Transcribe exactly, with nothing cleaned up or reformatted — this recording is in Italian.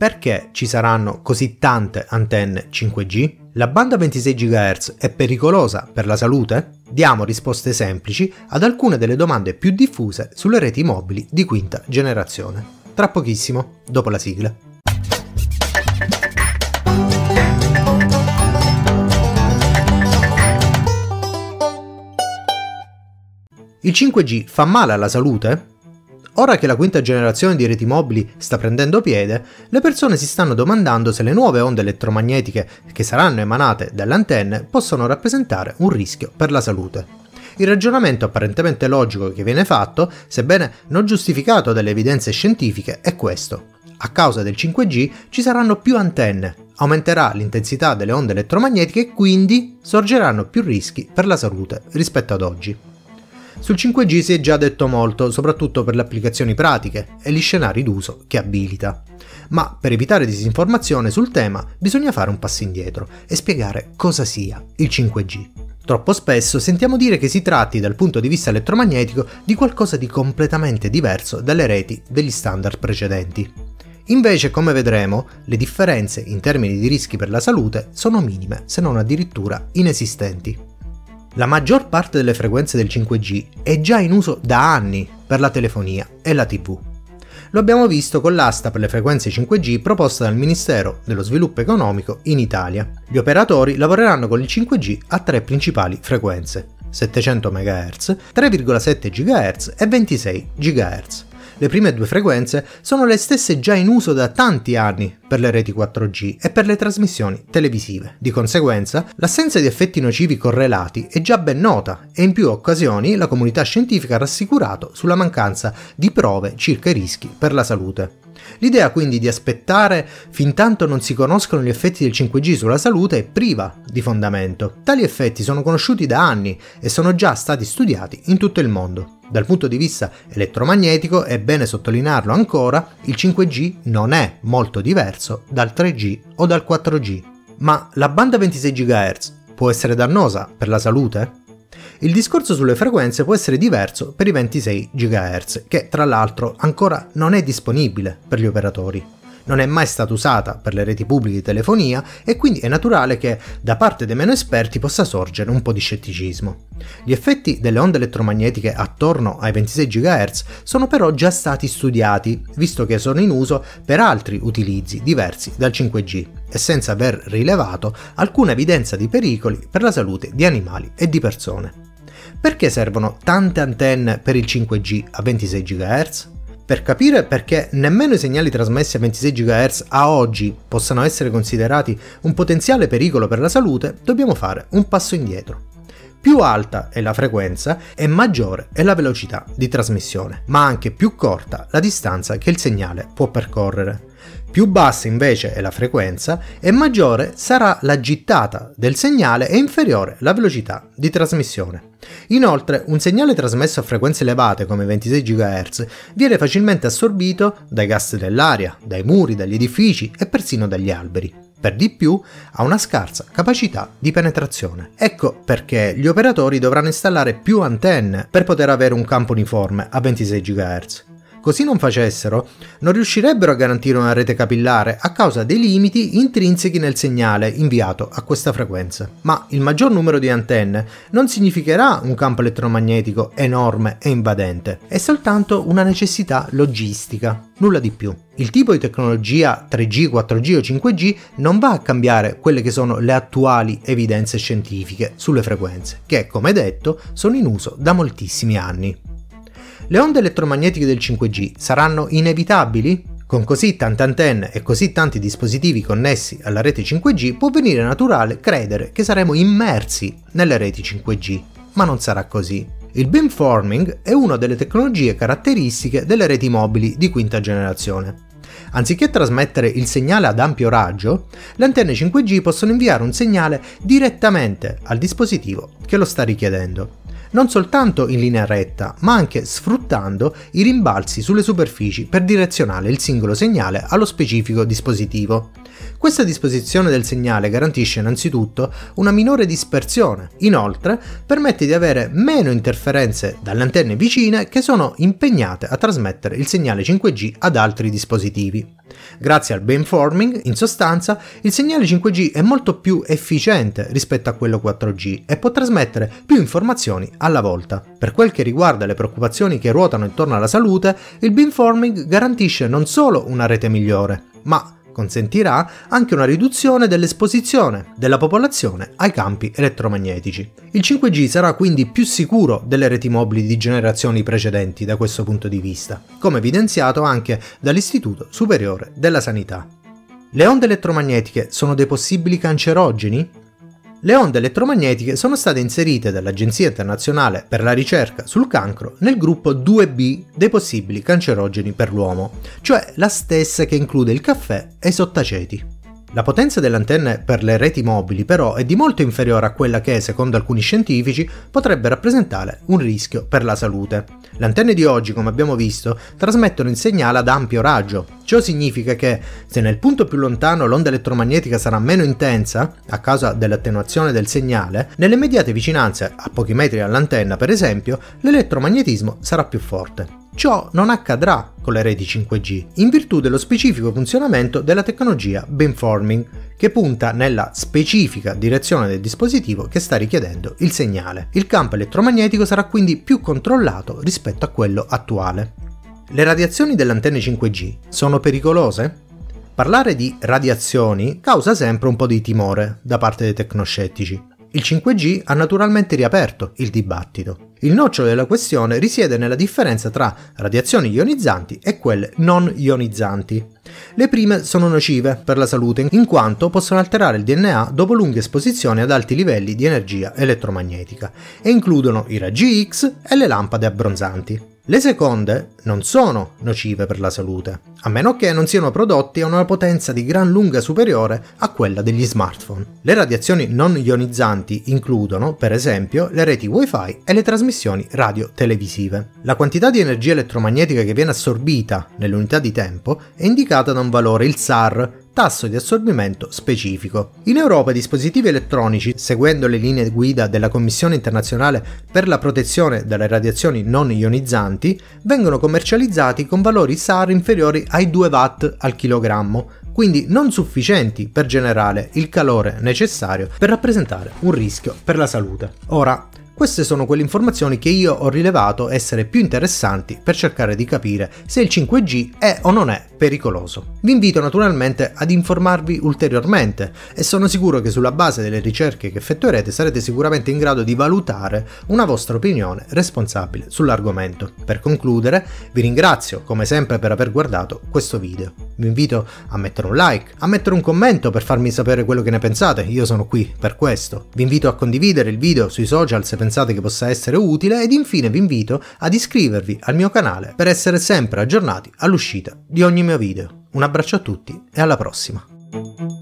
Perché ci saranno così tante antenne cinque G? La banda ventisei gigahertz è pericolosa per la salute? Diamo risposte semplici ad alcune delle domande più diffuse sulle reti mobili di quinta generazione. Tra pochissimo, dopo la sigla. Il cinque G fa male alla salute? Ora che la quinta generazione di reti mobili sta prendendo piede, le persone si stanno domandando se le nuove onde elettromagnetiche che saranno emanate dalle antenne possono rappresentare un rischio per la salute. Il ragionamento apparentemente logico che viene fatto, sebbene non giustificato dalle evidenze scientifiche, è questo. A causa del cinque G ci saranno più antenne, aumenterà l'intensità delle onde elettromagnetiche e quindi sorgeranno più rischi per la salute rispetto ad oggi. Sul cinque G si è già detto molto, soprattutto per le applicazioni pratiche e gli scenari d'uso che abilita. Ma per evitare disinformazione sul tema bisogna fare un passo indietro e spiegare cosa sia il cinque G. Troppo spesso sentiamo dire che si tratti dal punto di vista elettromagnetico di qualcosa di completamente diverso dalle reti degli standard precedenti. Invece, come vedremo, le differenze in termini di rischi per la salute sono minime, se non addirittura inesistenti. La maggior parte delle frequenze del cinque G è già in uso da anni per la telefonia e la tivù. Lo abbiamo visto con l'asta per le frequenze cinque G proposta dal Ministero dello Sviluppo Economico in Italia. Gli operatori lavoreranno con il cinque G a tre principali frequenze: settecento megahertz, tre virgola sette gigahertz e ventisei gigahertz. Le prime due frequenze sono le stesse già in uso da tanti anni per le reti quattro G e per le trasmissioni televisive. Di conseguenza, l'assenza di effetti nocivi correlati è già ben nota e in più occasioni la comunità scientifica ha rassicurato sulla mancanza di prove circa i rischi per la salute. L'idea quindi di aspettare fintanto non si conoscono gli effetti del cinque G sulla salute è priva di fondamento. Tali effetti sono conosciuti da anni e sono già stati studiati in tutto il mondo. Dal punto di vista elettromagnetico, è bene sottolinearlo ancora, il cinque G non è molto diverso dal tre G o dal quattro G. Ma la banda ventisei gigahertz può essere dannosa per la salute? Il discorso sulle frequenze può essere diverso per i ventisei gigahertz, che tra l'altro ancora non è disponibile per gli operatori. Non è mai stata usata per le reti pubbliche di telefonia e quindi è naturale che da parte dei meno esperti possa sorgere un po' di scetticismo. Gli effetti delle onde elettromagnetiche attorno ai ventisei gigahertz sono però già stati studiati, visto che sono in uso per altri utilizzi diversi dal cinque G e senza aver rilevato alcuna evidenza di pericoli per la salute di animali e di persone. Perché servono tante antenne per il cinque G a ventisei gigahertz? Per capire perché nemmeno i segnali trasmessi a ventisei gigahertz a oggi possano essere considerati un potenziale pericolo per la salute, dobbiamo fare un passo indietro. Più alta è la frequenza e maggiore è la velocità di trasmissione, ma anche più corta la distanza che il segnale può percorrere. Più bassa invece è la frequenza e maggiore sarà la gittata del segnale e inferiore la velocità di trasmissione. Inoltre, un segnale trasmesso a frequenze elevate come ventisei gigahertz viene facilmente assorbito dai gas dell'aria, dai muri, dagli edifici e persino dagli alberi. Per di più, ha una scarsa capacità di penetrazione. Ecco perché gli operatori dovranno installare più antenne per poter avere un campo uniforme a ventisei gigahertz. Così non facessero, non riuscirebbero a garantire una rete capillare a causa dei limiti intrinseci nel segnale inviato a questa frequenza. Ma il maggior numero di antenne non significherà un campo elettromagnetico enorme e invadente, è soltanto una necessità logistica, nulla di più. Il tipo di tecnologia tre G, quattro G o cinque G non va a cambiare quelle che sono le attuali evidenze scientifiche sulle frequenze, che, come detto, sono in uso da moltissimi anni. Le onde elettromagnetiche del cinque G saranno inevitabili? Con così tante antenne e così tanti dispositivi connessi alla rete cinque G può venire naturale credere che saremo immersi nelle reti cinque G, ma non sarà così. Il beamforming è una delle tecnologie caratteristiche delle reti mobili di quinta generazione. Anziché trasmettere il segnale ad ampio raggio, le antenne cinque G possono inviare un segnale direttamente al dispositivo che lo sta richiedendo. non soltanto in linea retta, ma anche sfruttando i rimbalzi sulle superfici per direzionare il singolo segnale allo specifico dispositivo. Questa disposizione del segnale garantisce innanzitutto una minore dispersione, inoltre permette di avere meno interferenze dalle antenne vicine che sono impegnate a trasmettere il segnale cinque G ad altri dispositivi. Grazie al beamforming, in sostanza, il segnale cinque G è molto più efficiente rispetto a quello quattro G e può trasmettere più informazioni alla volta. Per quel che riguarda le preoccupazioni che ruotano intorno alla salute, il beamforming garantisce non solo una rete migliore, ma consentirà anche una riduzione dell'esposizione della popolazione ai campi elettromagnetici. Il cinque G sarà quindi più sicuro delle reti mobili di generazioni precedenti da questo punto di vista, come evidenziato anche dall'Istituto Superiore della Sanità. Le onde elettromagnetiche sono dei possibili cancerogeni? Le onde elettromagnetiche sono state inserite dall'Agenzia Internazionale per la Ricerca sul Cancro nel gruppo due B dei possibili cancerogeni per l'uomo, cioè la stessa che include il caffè e i sottaceti. La potenza delle antenne per le reti mobili però è di molto inferiore a quella che, secondo alcuni scientifici, potrebbe rappresentare un rischio per la salute. Le antenne di oggi, come abbiamo visto, trasmettono il segnale ad ampio raggio. Ciò significa che, se nel punto più lontano l'onda elettromagnetica sarà meno intensa, a causa dell'attenuazione del segnale, nelle immediate vicinanze, a pochi metri dall'antenna per esempio, l'elettromagnetismo sarà più forte. Ciò non accadrà con le reti cinque G, in virtù dello specifico funzionamento della tecnologia beamforming, che punta nella specifica direzione del dispositivo che sta richiedendo il segnale. Il campo elettromagnetico sarà quindi più controllato rispetto a quello attuale. Le radiazioni delle antenne cinque G sono pericolose? Parlare di radiazioni causa sempre un po' di timore da parte dei tecnoscettici. Il cinque G ha naturalmente riaperto il dibattito. Il nocciolo della questione risiede nella differenza tra radiazioni ionizzanti e quelle non ionizzanti. Le prime sono nocive per la salute in quanto possono alterare il D N A dopo lunghe esposizioni ad alti livelli di energia elettromagnetica e includono i raggi X e le lampade abbronzanti. Le seconde non sono nocive per la salute, a meno che non siano prodotti a una potenza di gran lunga superiore a quella degli smartphone. Le radiazioni non ionizzanti includono, per esempio, le reti Wi-Fi e le trasmissioni radio-televisive. La quantità di energia elettromagnetica che viene assorbita nelle unità di tempo è indicata da un valore, il S A R, tasso di assorbimento specifico. In Europa i dispositivi elettronici, seguendo le linee guida della Commissione internazionale per la protezione dalle radiazioni non ionizzanti, vengono commercializzati con valori S A R inferiori ai due watt al chilogrammo, quindi non sufficienti per generare il calore necessario per rappresentare un rischio per la salute. Ora, queste sono quelle informazioni che io ho rilevato essere più interessanti per cercare di capire se il cinque G è o non è pericoloso. Vi invito naturalmente ad informarvi ulteriormente e sono sicuro che sulla base delle ricerche che effettuerete sarete sicuramente in grado di valutare una vostra opinione responsabile sull'argomento. Per concludere, vi ringrazio come sempre per aver guardato questo video. Vi invito a mettere un like, a mettere un commento per farmi sapere quello che ne pensate, io sono qui per questo. Vi invito a condividere il video sui social se pensate che possa essere utile ed infine vi invito ad iscrivervi al mio canale per essere sempre aggiornati all'uscita di ogni mio video. Un abbraccio a tutti e alla prossima!